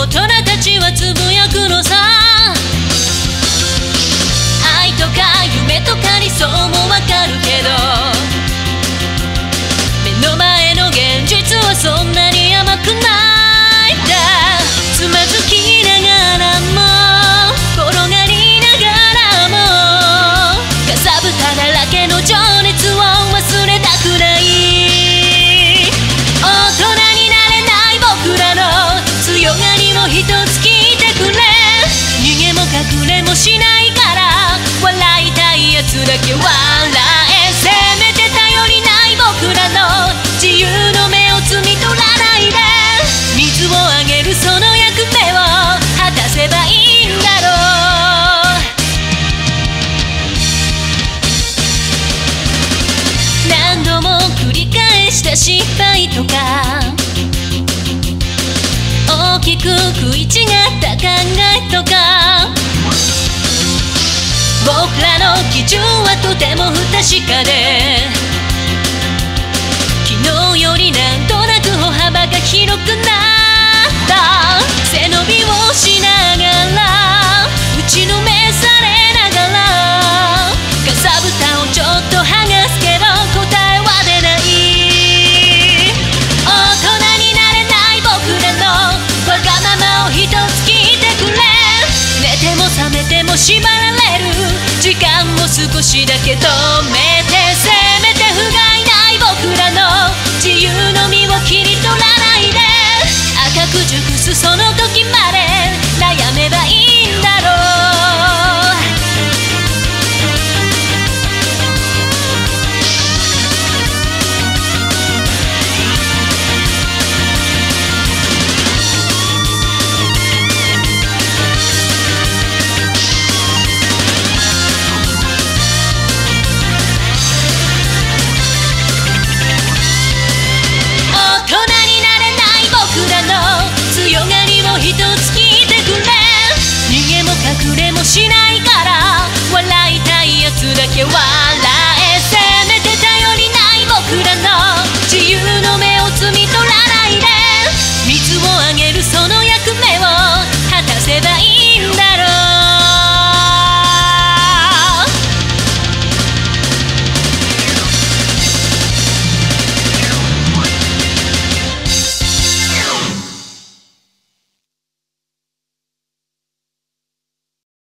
人たちはつぶやくのさ。愛とか夢とか理想もわかるけど、目の前の現実はそんなに甘くないんだ。つまずきながらも転がりながらも、かさぶただらけの情熱を忘れたくない。大人になれない僕らの強がりを一つ聞いてくれ。逃げも隠れもしないから笑いたいやつだけ笑え。せめて頼りない僕らの自由の目を摘み取らないで。水をあげるその役目を果たせばいいんだろう。何度も繰り返した失敗とか、大きく食い違った考えとか、僕らの基準はとても不確かで、昨日よりなんとなく歩幅が広くなった。背伸びをしながら打ちのめされながら、かさぶたをちょっと剥がすけど答えは出ない。大人になれない僕らのわがままを一つ聞いてくれ。寝ても覚めても縛られる時間を少しだけ止めて、せめて不甲斐ない僕らの自由の身を切り取らないで。赤く熟すその